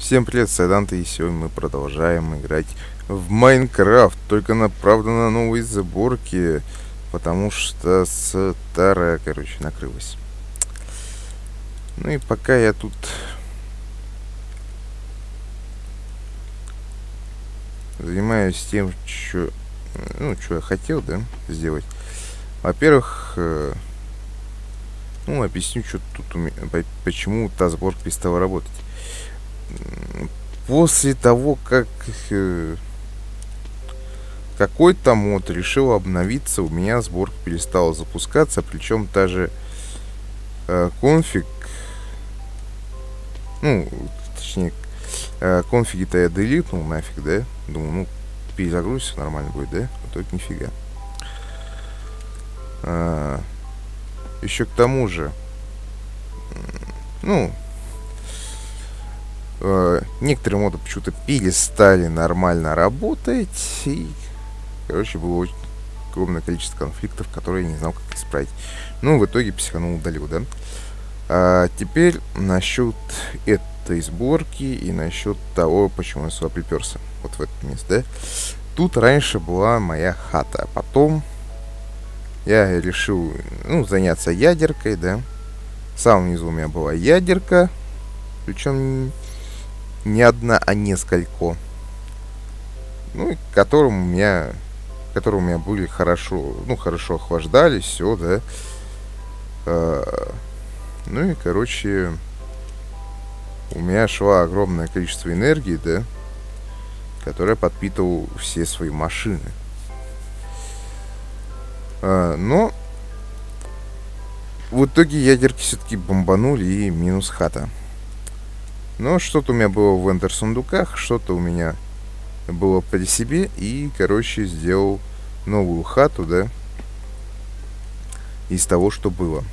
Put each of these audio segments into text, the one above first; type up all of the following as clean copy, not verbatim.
Всем привет, Сайданты, и сегодня мы продолжаем играть в Майнкрафт, только правда на новой сборке, потому что старая, накрылась. Ну и пока я тут занимаюсь тем, что я хотел, да, сделать. Во-первых, объясню, что тут почему та сборка перестала работать. После того, как какой-то мод решил обновиться, у меня сборка перестала запускаться, причем даже конфиг, точнее, конфиги-то я делитнул нафиг, да? Думаю, перезагрузится, нормально будет, да? А только нифига. Еще к тому же, некоторые моды почему-то перестали нормально работать, и, было очень огромное количество конфликтов, которые я не знал, как исправить. В итоге психанул, удалил, да? А теперь насчет этой сборки и насчет того, почему я сюда приперся. Вот в это место, да? Тут раньше была моя хата, а потом я решил, заняться ядеркой, да? В самом низу у меня была ядерка, причем не одна, а несколько. Которые у меня были хорошо охлаждались, все, да. У меня шла огромное количество энергии, да, которая подпитывала все свои машины. Но в итоге ядерки все-таки бомбанули, и минус хата. Но что-то у меня было в эндер-сундуках, что-то у меня было при себе, и, сделал новую хату, да, из того, что было.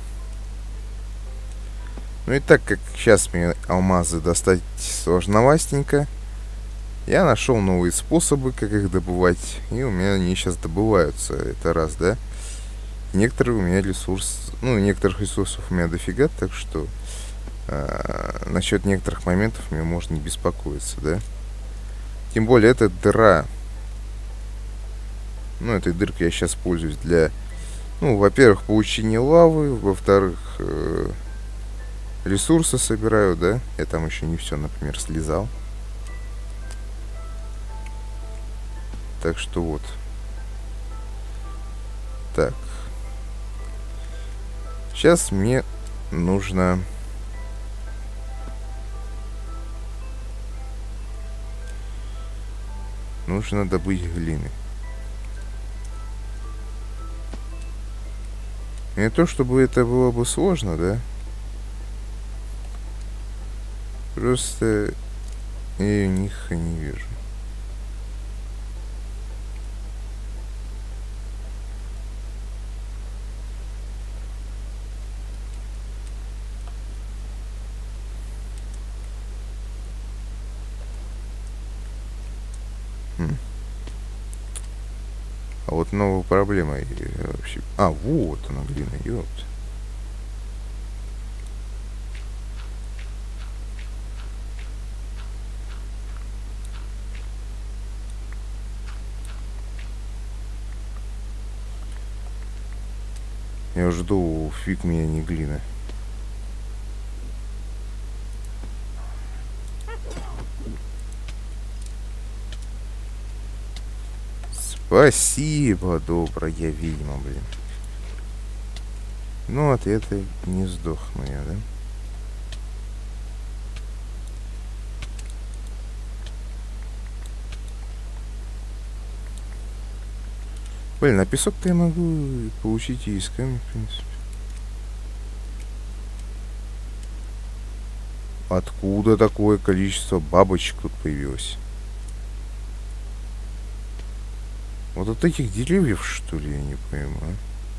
И так как сейчас мне алмазы достать сложновастенько, я нашел новые способы, как их добывать, и у меня они сейчас добываются, это раз, да. Некоторых ресурсов у меня дофига, так что насчет некоторых моментов мне можно не беспокоиться, да. Тем более, эта дыра, этой дыркой я сейчас пользуюсь для, во-первых, получения лавы, во-вторых, ресурсы собираю, да. Я там еще не все, например, слезал. Так что вот. Так. Сейчас мне нужно добыть глины. Не то чтобы это было бы сложно, да? Просто я ее не вижу. А вот новая проблема вообще. Вот она, глина, ёпт. Я жду, фиг меня не глина. Спасибо, добрая ведьма, блин. От этой не сдохну я, да? Блин, а песок-то я могу получить и из камня, в принципе. Откуда такое количество бабочек тут появилось? Вот от этих деревьев, что ли, я не понимаю.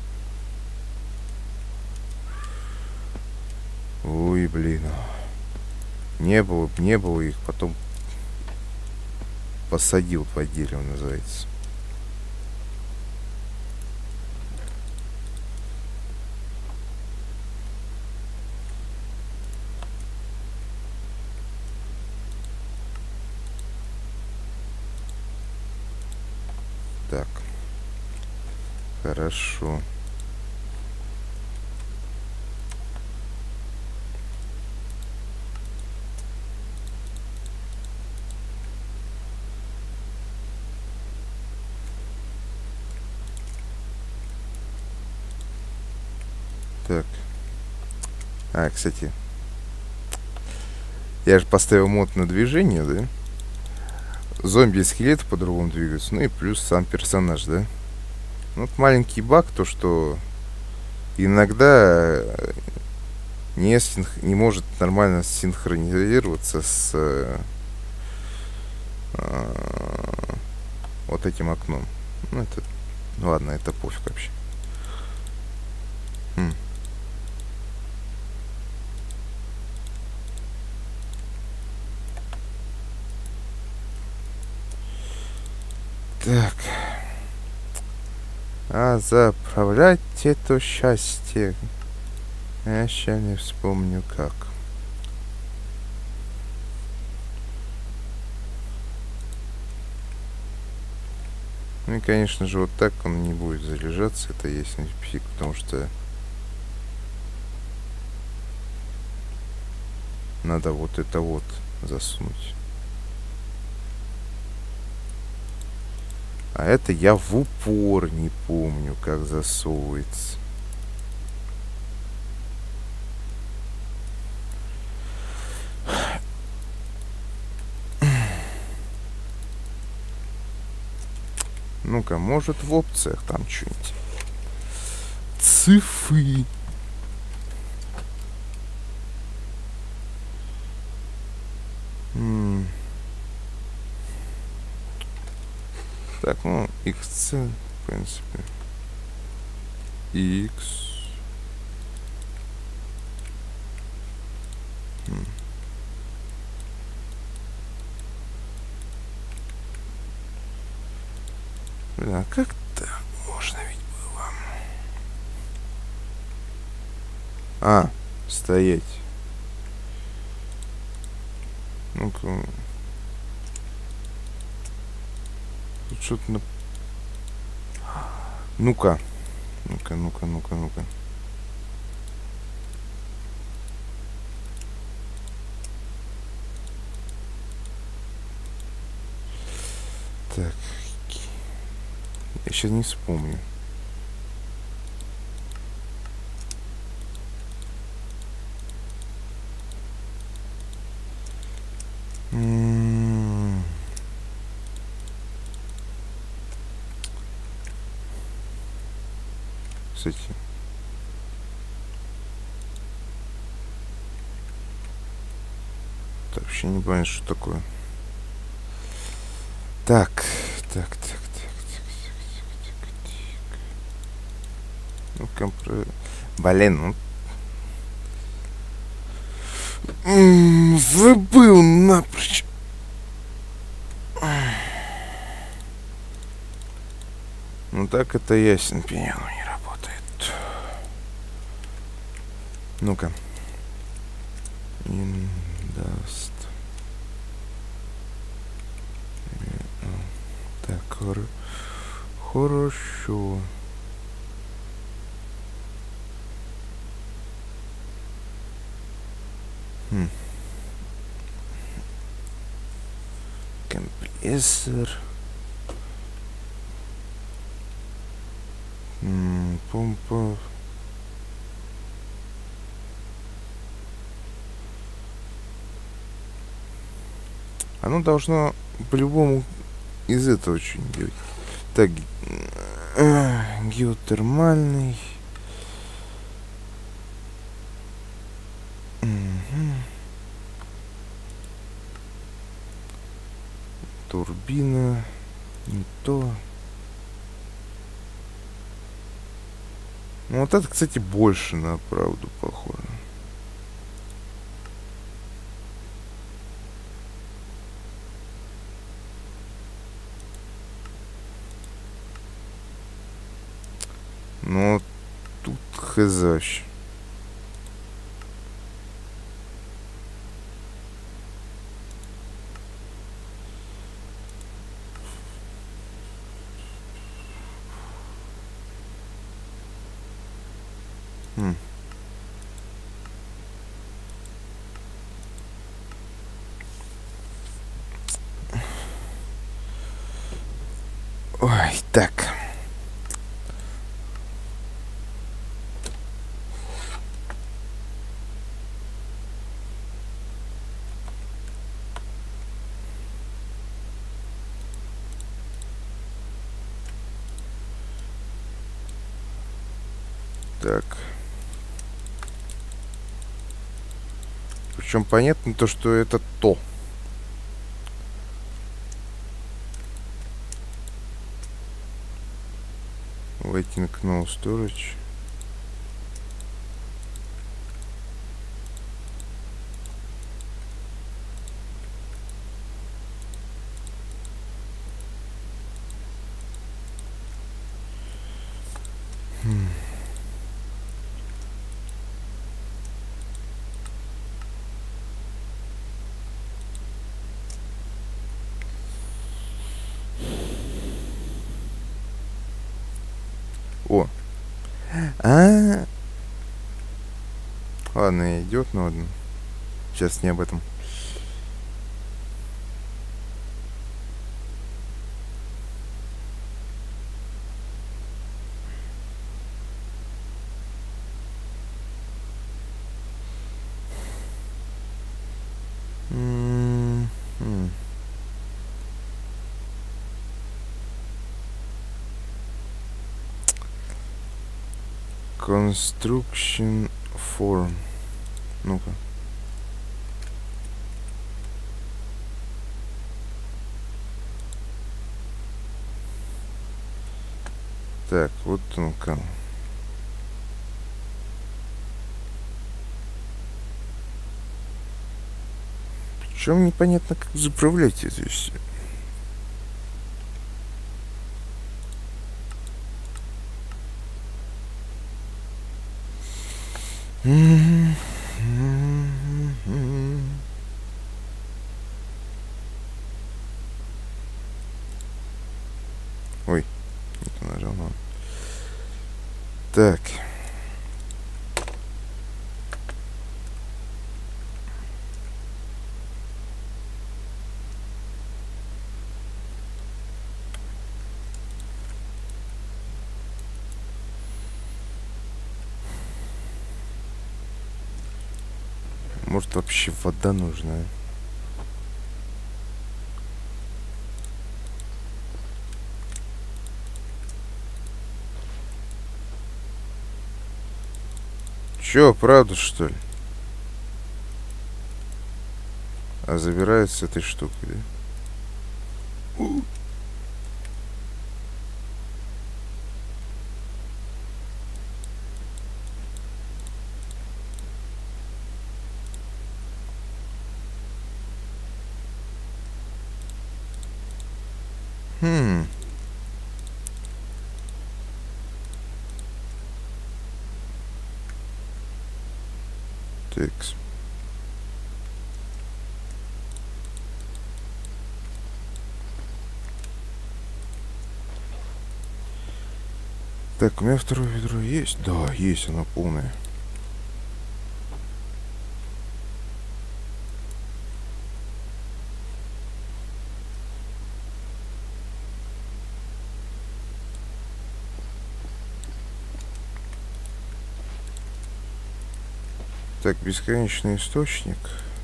Ой, блин. Не было их, потом посадил 2 дерева, называется. Так. Хорошо. Так. А, кстати. Я же поставил мод на движение, да? Зомби и скелеты по-другому двигаются. Ну и плюс сам персонаж, да? Ну, вот маленький баг, то что иногда не может нормально синхронизироваться с вот этим окном. Ну, это... Ладно, это пофиг вообще. Так. А заправлять это счастье. Я сейчас не вспомню как. Ну и, конечно же, вот так он не будет заряжаться. Это есть фиг, потому что надо вот это вот засунуть. А это я в упор не помню, как засовывается. Ну-ка, может в опциях там что-нибудь. Цифры. Так, ну, x, в принципе. X. Блин, а как-то можно ведь было. А, стоять. Ну-ка. Тут что-то на... Ну-ка. Ну-ка. Так. Я сейчас не вспомню. Кстати. Так, вообще не понимаю, что такое. Так. Ну, блин, ну... забыл напрочь. Ну так это ясен пианино не работает. Ну-ка. Индаст. Так, хорошо. Компрессор. Помпа. Оно должно по-любому из этого что-нибудь делать. Так, геотермальный. Турбина. Не то. Ну вот это, кстати, больше на правду похоже. Но тут хз. Ой, так. Так. Причем понятно то, что это то. Waiting no storage. О. Ладно, идет, но ладно. Сейчас не об этом. Construction form. Ну-ка. Так, вот он-ка. Причем непонятно, как заправлять это все. Ой, это нажал, ладно. Так. Может, вообще вода нужна? Чё, правда, что ли? А забирают с этой штукой, да? Текс. Так, у меня второе ведро есть? Да, есть, оно полное. Так, бесконечный источник.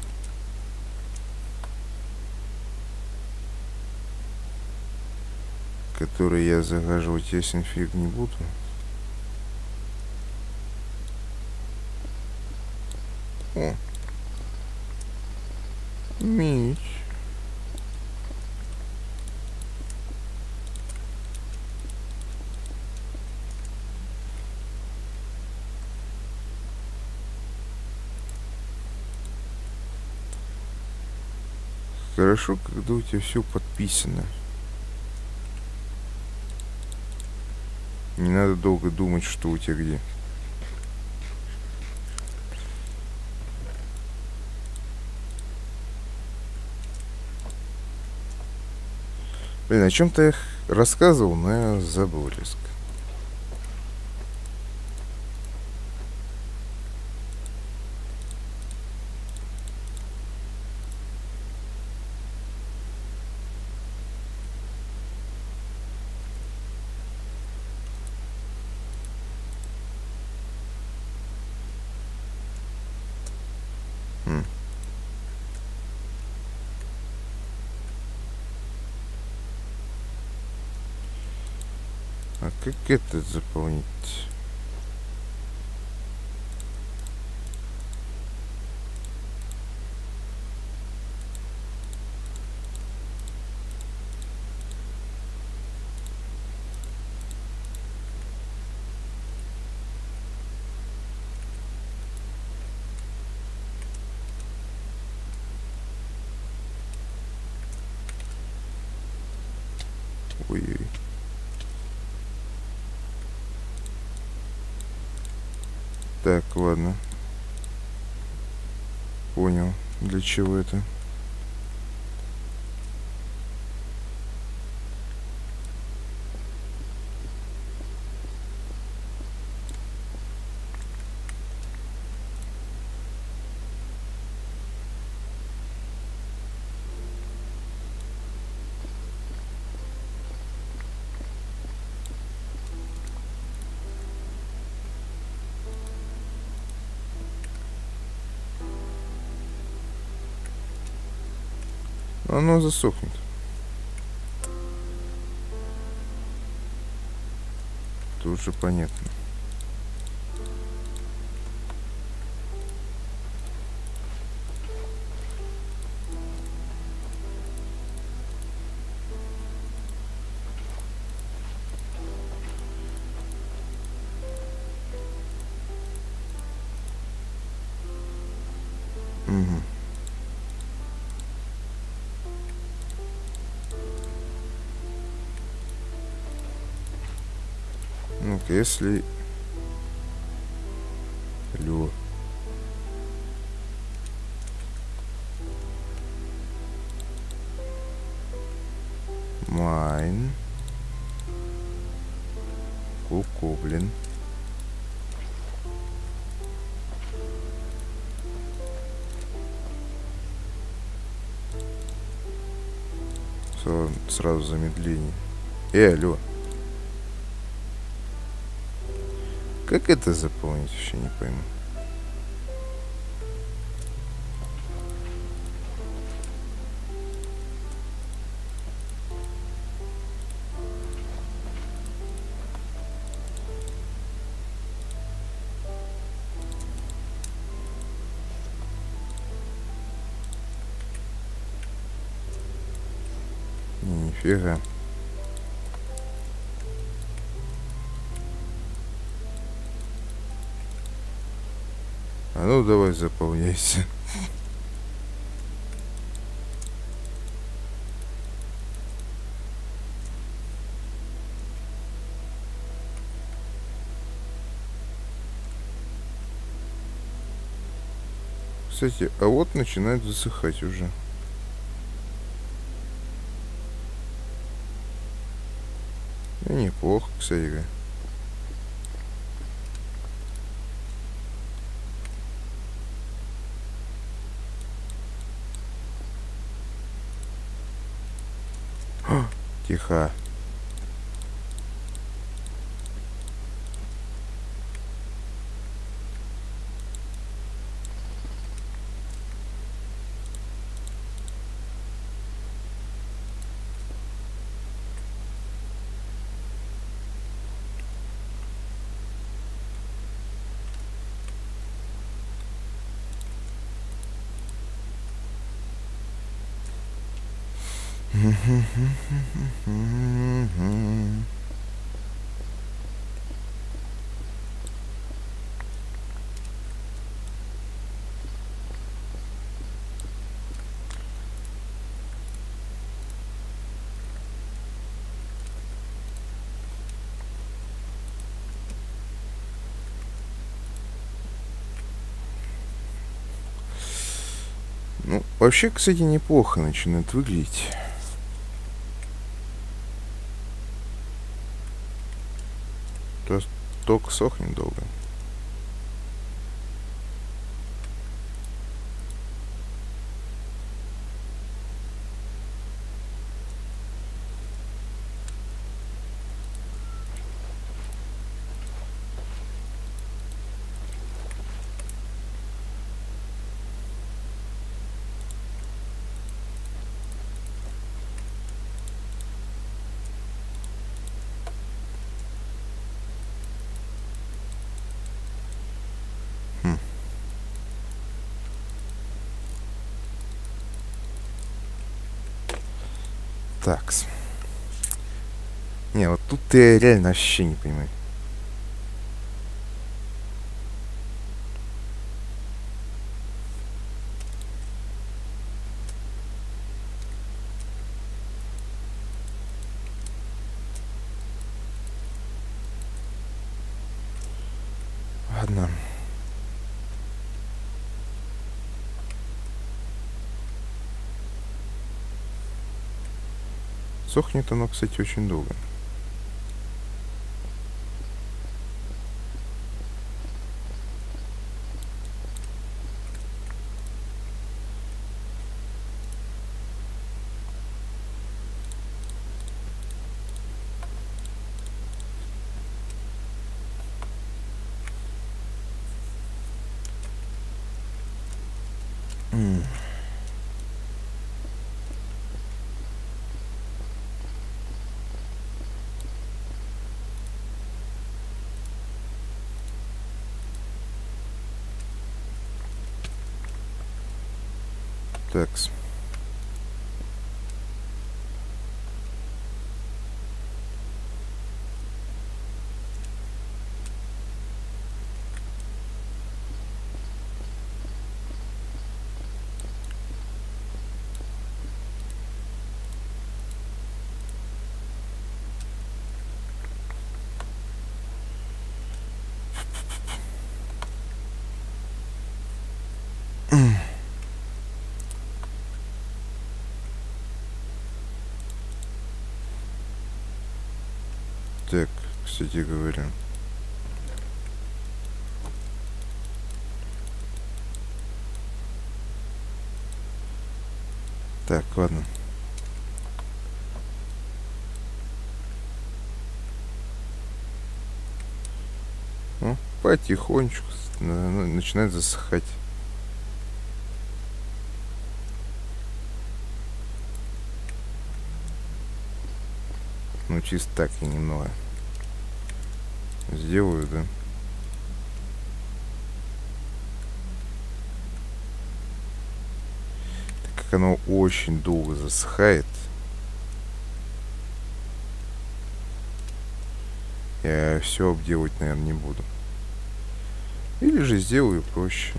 Который я загаживать ясен фиг не буду. О. Меч. Хорошо, когда у тебя все подписано. Не надо долго думать, что у тебя где. Блин, о чем-то я рассказывал, но я забыл резко. Как это заполнить? Ой-ой. Так, ладно. Понял, для чего это. Оно засохнет. Тут же понятно. Угу. Ну-ка, если... Алло. Майн. Ку-ку, блин. Сразу замедление. Алло. Как это заполнить, вообще не пойму. Нифига. А ну давай заполняйся. Кстати, а вот начинает засыхать уже. Ну, неплохо, кстати говоря. Тихо. Ну, вообще, кстати, неплохо начинает выглядеть. Только сохнет долго. Такс. Не, вот тут я реально вообще не понимаю. Ладно. Сохнет оно, кстати, очень долго. Такс. Так, кстати говоря. Так, ладно. Ну, потихонечку начинает засыхать. Ну, чисто так я немного сделаю, да. Так как оно очень долго засыхает, я все обделать, наверное, не буду. Или же сделаю проще.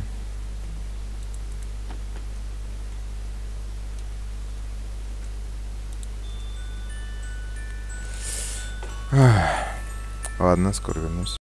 Ладно, скоро вернусь.